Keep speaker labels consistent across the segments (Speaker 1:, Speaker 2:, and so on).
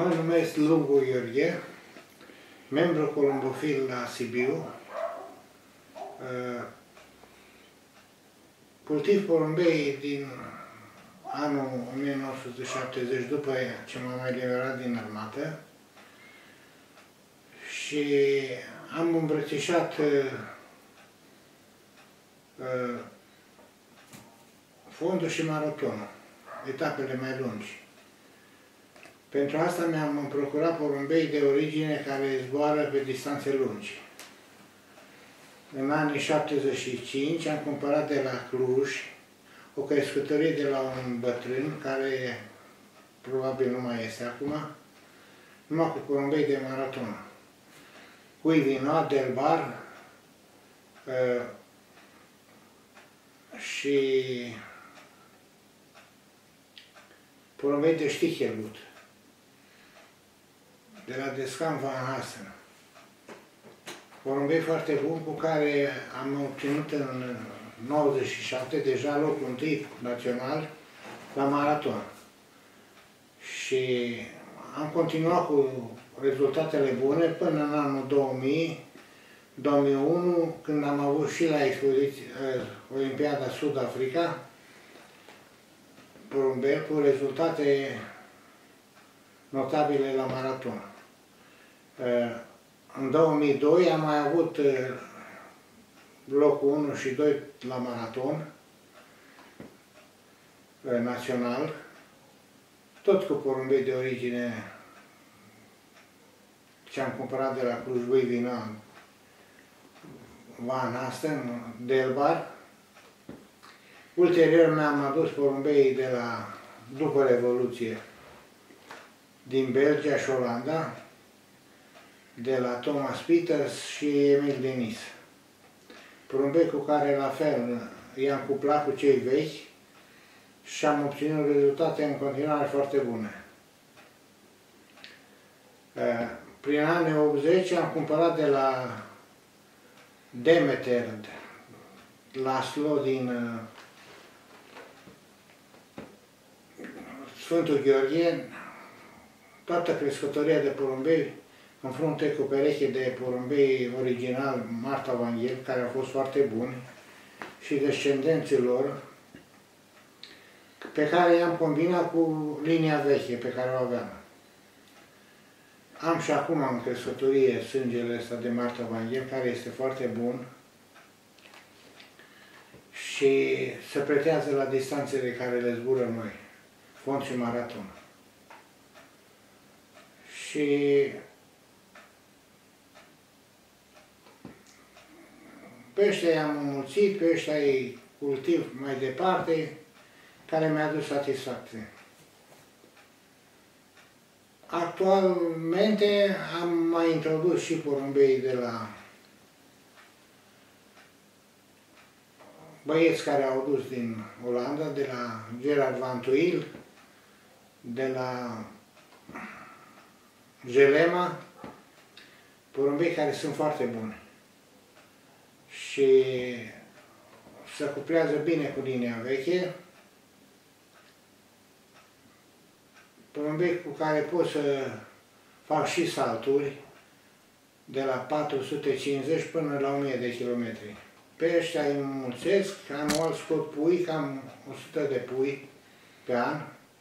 Speaker 1: Mă numesc Lungu Gheorghe, membru columbofil la Sibiu. Cultiv porumbei din anul 1970, după ce m-am mai eliberat din armată, și am îmbrățișat fondul și maratonul, etapele mai lungi. Pentru asta mi-am procurat porumbei de origine care zboară pe distanțe lungi. În anii 75 am cumpărat de la Cluj o crescătorie de la un bătrân, care probabil nu mai este acum, numai cu porumbei de maraton. Cuivinoat, Delbar și porumbei de Stichelgut, de la Descam Van Hasten. Porumbei foarte bun cu care am obținut în 97 deja locul întâi național la maraton. Și am continuat cu rezultatele bune până în anul 2001, când am avut și la Olimpiada Sud-Africa porumbei cu rezultate notabile la maraton. În 2002 am mai avut locul 1 și 2 la maraton național, tot cu porumbei de origine ce am cumpărat de la Cluj, Cuivinoat, Van Hasten, Delbar. Ulterior mi-am adus porumbei de la, după Revoluție, din Belgia și Olanda, de la Thomas Pieters și Emil Denis. Porumbei cu care la fel i-am cuplat cu cei vechi și am obținut rezultate în continuare foarte bune. Prin anii 80 am cumpărat de la Demeter, Laszlo din Sfântul Gheorghe, toată crescătoria de porumbei, în frunte cu pereche de porumbei original Marta Vanghel, care au fost foarte buni, și descendenții lor, pe care i-am combinat cu linia veche pe care o aveam. Am și acum în crescătorie sângele ăsta de Marta Vanghel, care este foarte bun și se pretează la distanțele care le zbură noi, fond și maraton. Și pe ăștia i-am înmulțit, pe ăștia îi cultiv mai departe, care mi-a adus satisfacție. Actualmente am mai introdus și porumbei de la băieți care au dus din Olanda, de la Gerard Van Tuyl, de la Gelema, porumbei care sunt foarte bune și se cuplează bine cu linia veche, porumbei cu care pot să fac și salturi de la 450 până la 1000 de kilometri. Pe ăștia îi înmulțesc, anual scot pui, cam 100 de pui pe an,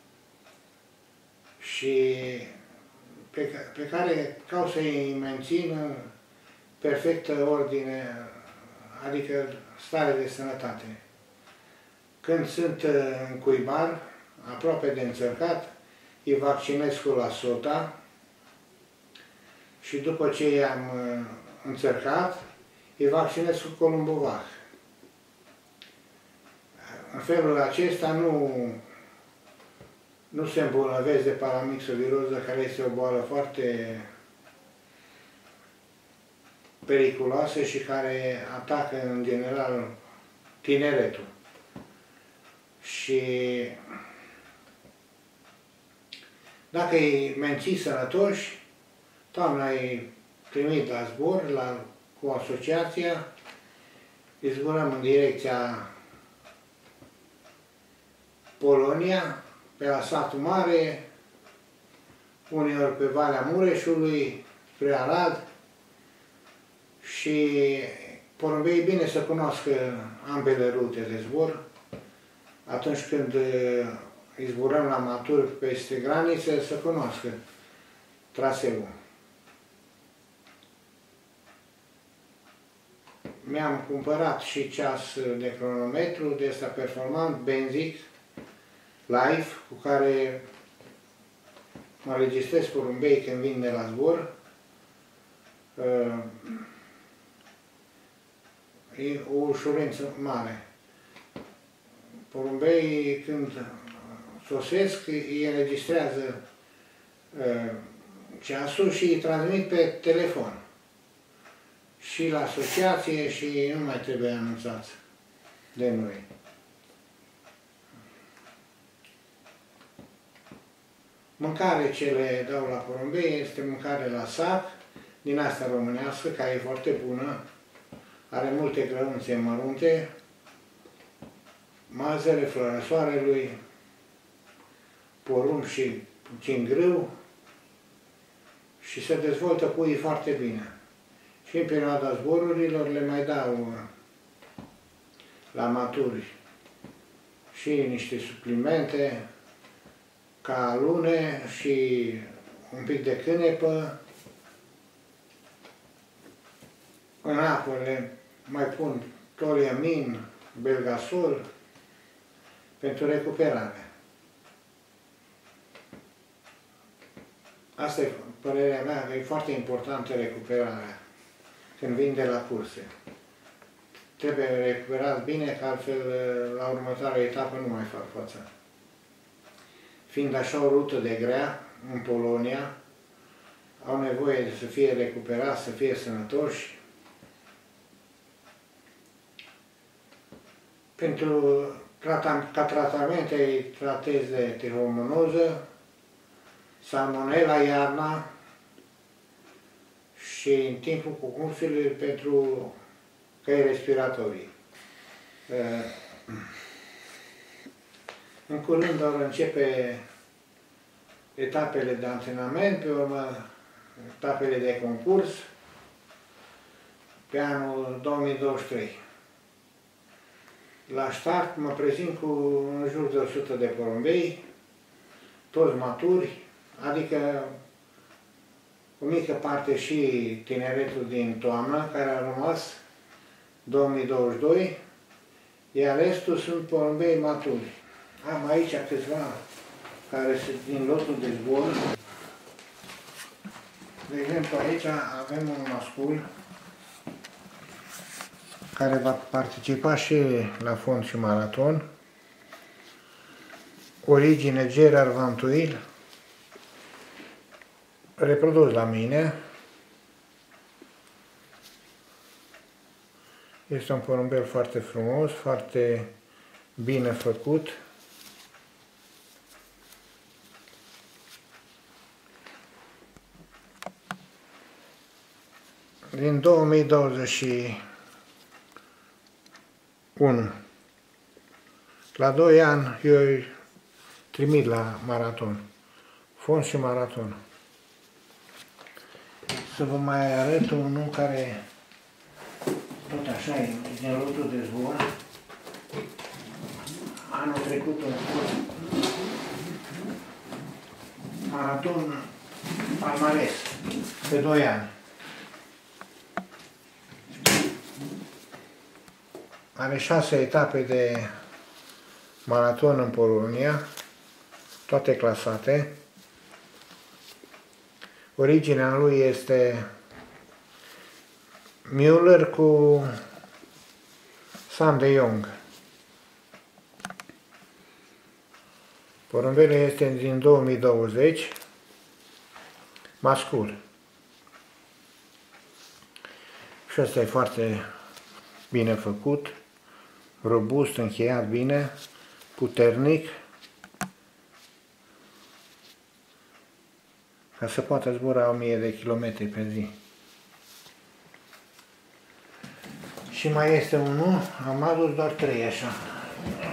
Speaker 1: și pe care caut să-i mențin perfectă ordine, adică stare de sănătate. Când sunt în cuibar, aproape de înțărcat, îi vaccinez cu la sota și după ce i-am înțărcat, îi vaccinez cu columbovac. În felul acesta nu se îmbolnăvesc de paramixoviroză, care este o boală foarte periculoasă și care atacă în general tineretul. Și dacă îi menții sănătoși, toamna îi trimit la zbor cu asociația, îi zburăm în direcția Polonia, pe la satul mare, uneori pe Valea Mureșului, spre Arad, și porumbeii bine să cunoască ambele rute de zbor. Atunci când izburăm la maturi peste graniță, să cunoască traseul. Mi-am cumpărat și ceas de cronometru, de ăsta performant, Benzic, live, cu care mă registrez porumbei când vin de la zbor. E o ușurință mare. Porumbeii, când sosesc, îi înregistrează ceasul și îi transmit pe telefon. Și la asociație și nu mai trebuie anunțați de noi. Mâncare ce le dau la porumbei este mâncare la sac, din asta românească, care e foarte bună, are multe grăunțe mărunte, mazăre, floarea soarelui, porumb și puțin grâu și se dezvoltă puii foarte bine. Și în perioada zborurilor le mai dau la maturi și niște suplimente ca lune și un pic de cânepă. În apă le mai pun toliamin, belgasol pentru recuperare. Asta e părerea mea, că e foarte importantă recuperarea când vin de la curse. Trebuie recuperat bine, că altfel la următoarea etapă nu mai fac fața. Fiind așa o rută de grea în Polonia, au nevoie să fie recuperați, să fie sănătoși. Ca tratamente îi tratez de trihomonoză, salmonella iarna și în timpul cucursului pentru căi respiratorii. În curând vor începe etapele de antrenament, pe urmă etapele de concurs pe anul 2023. La start mă prezint cu în jur de 100 de porumbei, toți maturi, adică o mică parte și tineretul din toamnă, care a rămas 2022, iar restul sunt porumbei maturi. Am aici câțiva care sunt din lotul de zbor. De exemplu, aici avem un mascul care va participa și la fond și maraton. Origine Gerard Vantuil, reprodus la mine. Este un porumbel foarte frumos, foarte bine făcut. Din 2021. La 2 ani eu îi trimit la maraton. Fond și maraton. Să vă mai arăt unul care tot așa e din lotul de zbor. Anul trecut un maraton palmares pe 2 ani. Are 6 etape de maraton în Polonia, toate clasate. Originea lui este Müller cu Sam de Jong. Porumbele este din 2020, mascul. Și ăsta e foarte bine făcut, robust, încheiat bine, puternic, ca să poată zbura 1000 de kilometri pe zi. Și mai este unul, am adus doar 3 așa,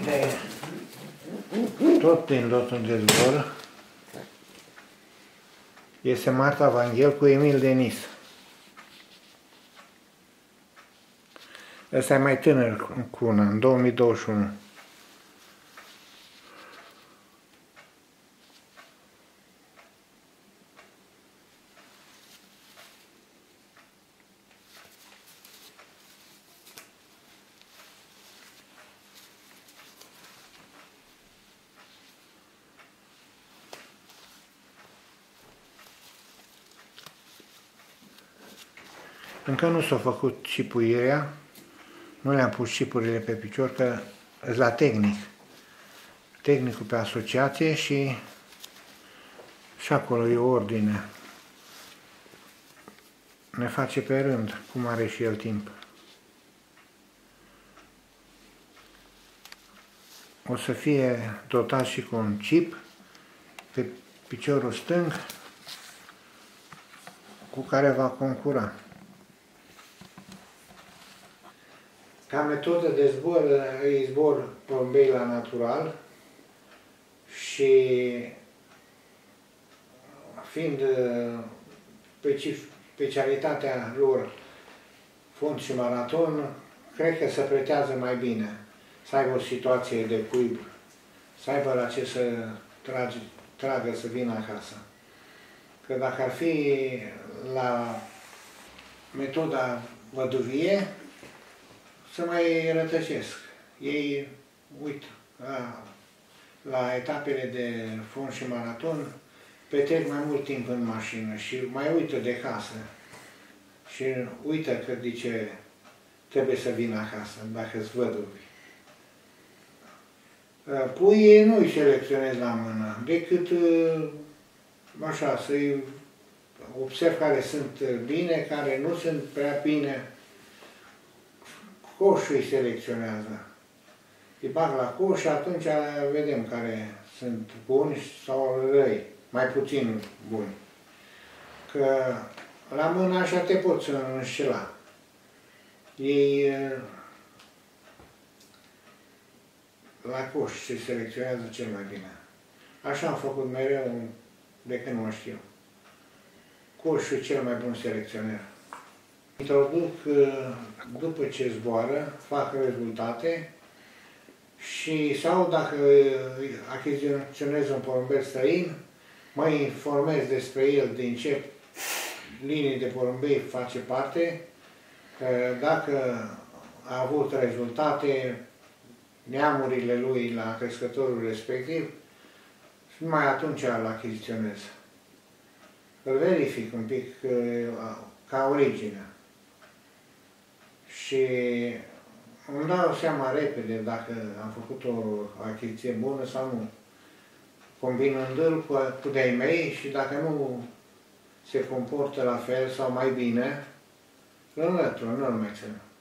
Speaker 1: tot din lotul de zbor. Este Marta Vanghel cu Emil Denis. Ăsta e mai tânăr cu una, în 2021. Încă nu s-a făcut cipuirea, nu le-am pus cipurile pe picior, că sunt la tehnic. Tehnicul pe asociație și acolo e o ordine. Ne face pe rând, cum are și el timp. O să fie dotat și cu un chip pe piciorul stâng cu care va concura. Ca metodă de zbor, îi zbor porumbei la natural și fiind specialitatea lor fund și maraton, cred că se pretează mai bine să aibă o situație de cuib, să aibă la ce să tragă să vină acasă. Că dacă ar fi la metoda văduvie, să mai rătăcesc. Ei, uită, la etapele de fond și maraton, petrec mai mult timp în mașină și mai uită de casă. Și uită că de ce trebuie să vină acasă, dacă-s văduvi. Puii nu îi selecționez la mână, decât așa, să-i observ care sunt bine, care nu sunt prea bine. Coșul îi selecționează. Îi bag la coș și atunci vedem care sunt buni sau răi, mai puțin buni. Că la mână așa te poți înșela. Ei la coș se selecționează cel mai bine. Așa am făcut mereu de când mă știu. Coșul e cel mai bun selecționer. Introduc după ce zboară, fac rezultate și sau dacă achiziționez un porumbel străin, mă informez despre el, din ce linii de porumbei face parte, dacă a avut rezultate, neamurile lui la crescătorul respectiv, și numai atunci îl achiziționez. Îl verific un pic ca origine. Și îmi dau seama repede dacă am făcut o achiziție bună sau nu. Combinându-l cu de-ai mei și dacă nu se comportă la fel sau mai bine, îl înlătură, nu-l mai țin.